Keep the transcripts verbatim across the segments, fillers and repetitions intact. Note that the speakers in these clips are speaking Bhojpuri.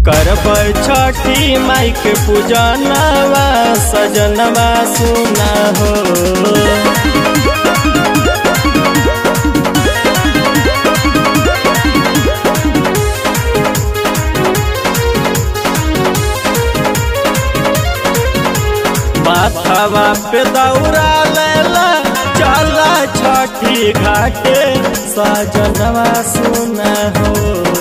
करबै छठी माई के पूजनवा सजनवा सुना हो। माथवा पे दौरा लेला चला छठी घाटे सजनवा सुना हो।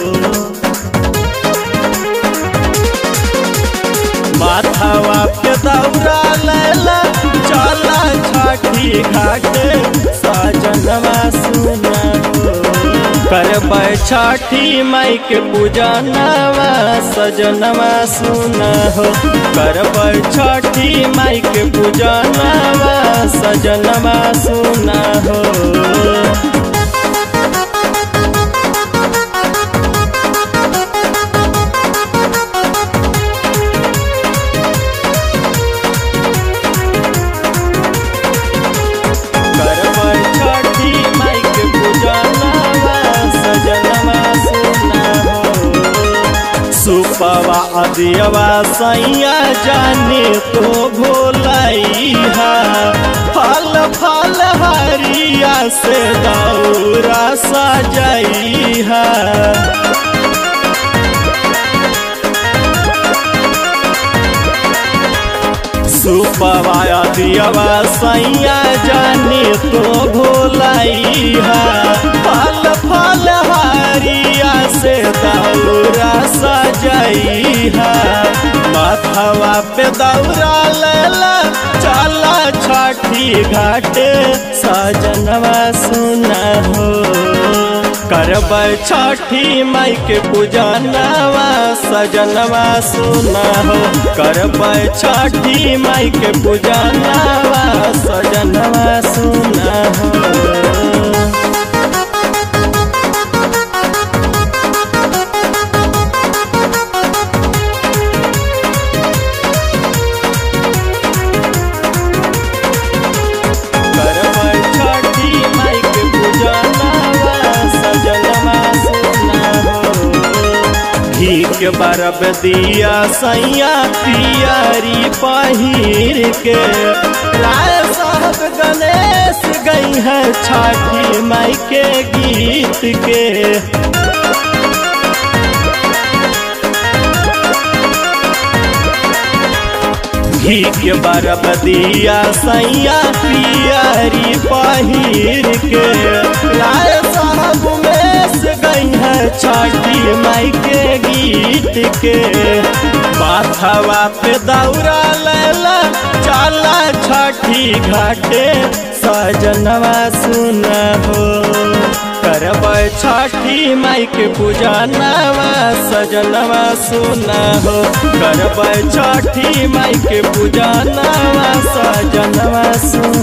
माथवा पे दौरा लेला चला छठी घाटे सजनवा सुना हो। करबै छठी माई के पूजनवा सजनवा सुना हो। करबै छठी माई के पूजनवा सजनवा सुना हो। सुपवा अदियवा सैया जाने तो भोलैहा। फल फल हरिया से दौरा सजैहा। सुपवा अदियवा सैया जाने तो भोलैहा। फल फल हरिया से दौरा सजैहा। माथवा पे दौरा लेला चला छठी घाटे सजनवा सुना हो। करबै छठी माई के पूजनवा सजनवा सुना हो। करबै छठी माई के पूजनवा सजनवा सुना हो। के बरब दिया सैया पियारी पहिर के राय साहब गणेश गई है छठी माई के गीत के। घी के बरब दिया सैया पियारी पहिर के राय साहब उमेश गई है छठी माई के गीत के। माथवा पे दौरा लेला चला छठी घाटे सजनवा सुना हो। करबै छठी माई के पूजनवा सजनवा सुना हो। करबै छठी माई के पूजनवा सजनवा सुना